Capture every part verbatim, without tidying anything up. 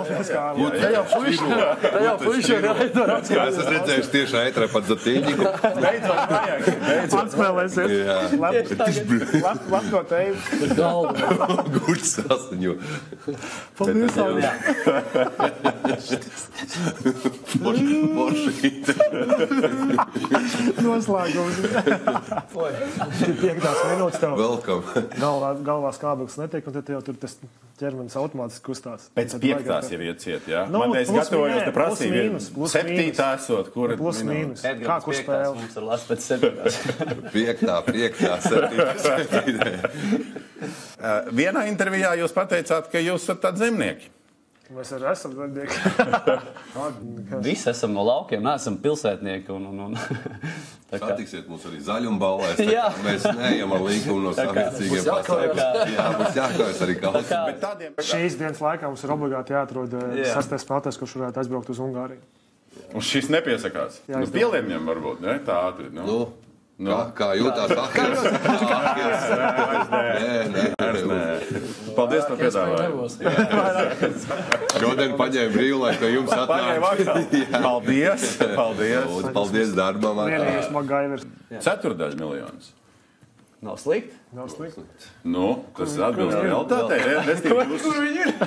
Latvijas kāla. Te jau puiši, te jau puiši ir jāizdara. Es esmu redzējis tieši aitrē pat zatīņiku. Beidzot vajag. Atspēlēsies. Lab ko teicu. Galva. Guļs astoņu. Paldies, Aldi. Foršīt. Noslēgums. Piektās minūtes tev. Welcome. Galvā, galvā skābeklis netiek, un tad jau tur tas ķermenis automātiski kustās. Pēc piektās jau iet ciet, jā? Nu, Man es plus gatavojos, mīnus, te prasīju, plus mīnus, plus septītā esot, kura Plus mīnus. Kā kur spēle? Mums ir lās pēc septītās. Piektā, piektā, septītā, septītā. Uh, vienā intervijā jūs pateicāt, ka jūs esat tādi zemnieki. Mēs arī esam zemnieki. Visi esam no laukiem, neesam pilsētnieki. Un, un, un. Satiksiet mums arī zaļumballēs. Jā. Mēs neejam ar līkumu no saviecīgiem pasākumiem. Jā, mums jākaujas arī kaut kā- Bet tādiem... Šīs dienas laikā mums ir obligāti jāatrod Jā. sastais spēlētājs, kurš varētu aizbraukt uz Ungāriju. Un šis nepiesakās. Jā, Nu, es pielien viņam varbūt, ne? Tā ātri, nu. Nu, kā, kā jūtās Ahils? Nē, nē, nē. Paldies par piedāvājumu. Šodien paņēma brīvlaiku, jums Paņēma atnāk. augstā. Paldies, paldies. Lūdzu, paldies darbam. Vienīgais Magaivers. Ceturdaļ miljonus. Nav slikti. Nav slikti. Nu, tas atbilst realitātei. Kur, kur viņi ir?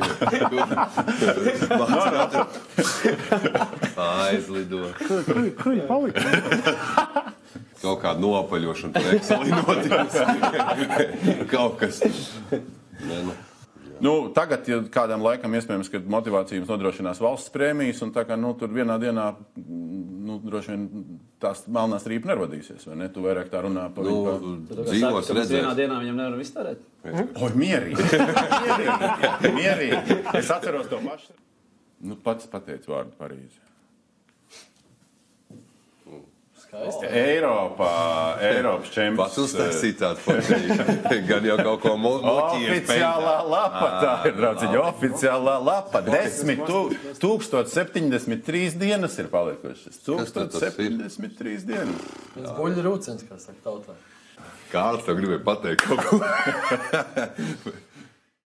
Aizlido. Kur, kur, kur viņi palika? Kaut kāda nopaļošana par Excelī notikusi. Kaut kas. Nē, nu. Nu, tagad, ja kādam laikam iespējams, ka motivācija jums nodrošinās valsts prēmijas, un tā kā, nu, tur vienā dienā, nu, droši vien tās melnās rīpa nerodīsies, vai ne? Tu vairāk tā runā par viņu. Nu, Vienā dzīvos redzēs. dienā viņam nevar iztērēt. Oi, mierīgi. mierīgi. Mierīgi. Es atceros to pašu. Nu, pats pateicu vārdu Parīzi. Skaisti. Eiropā, Eiropas čempions. Pats uztaisīt tādu foršību. Gan jau kaut ko mo moķies. Oficiālā lapa, tā ir, draudziņi, oficiālā lapa. Desmit, tū- tūkstoš septiņdesmit trīs dienas ir palikušas. Tūkstoš septiņdesmit trīs dienas. Tas guļ rūcens, kā saka tautā. Kārls tev gribēja pateikt kaut ko.